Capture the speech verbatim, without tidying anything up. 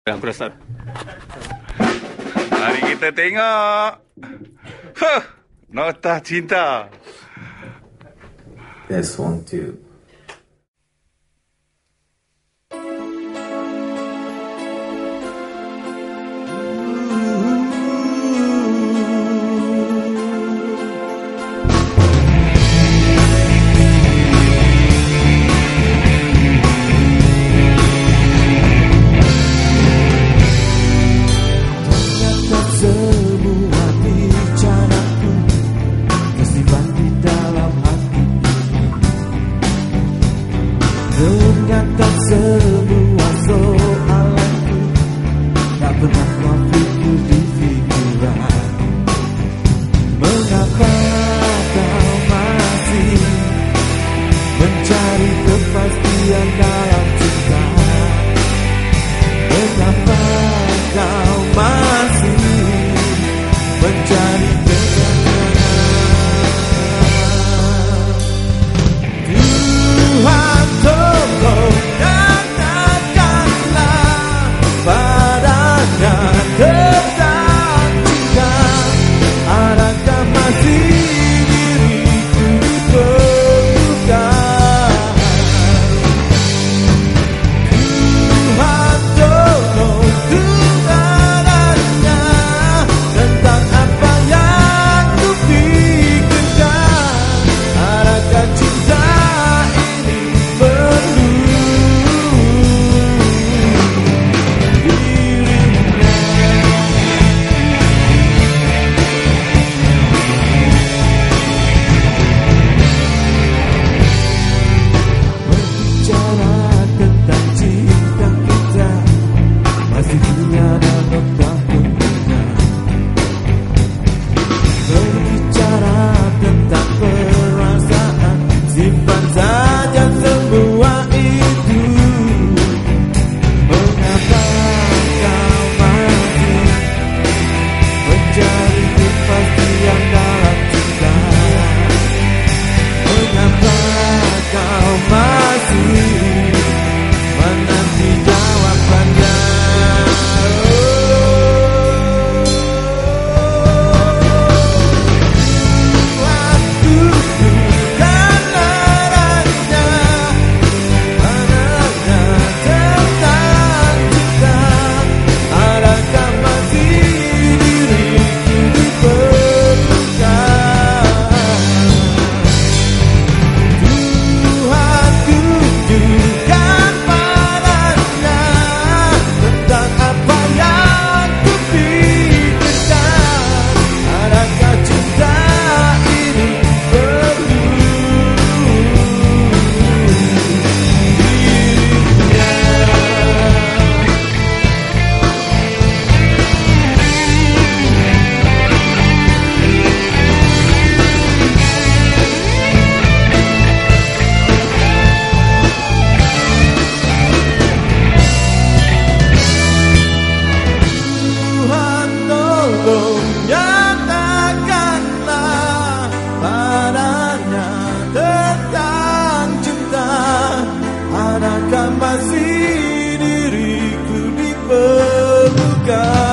Yang kurasa. Mari kita tengok. Huh, Noktah Cinta. That's one, two. Ternyata semua soalanku tak pernah kau pikir di pikiran. Mengapa kau masih mencari kepastian dalam cinta? Mengapa kau masih mencari kepastian? Tuhan tolong katakanlah padanya tentang cinta. Adakah masih diriku diperlukan? Tuhan tolong tunangannya tentang apa yang ku pikirkan. Adakah cinta nyatakanlah padanya tentang cinta. Adakah masih diriku diperlukan?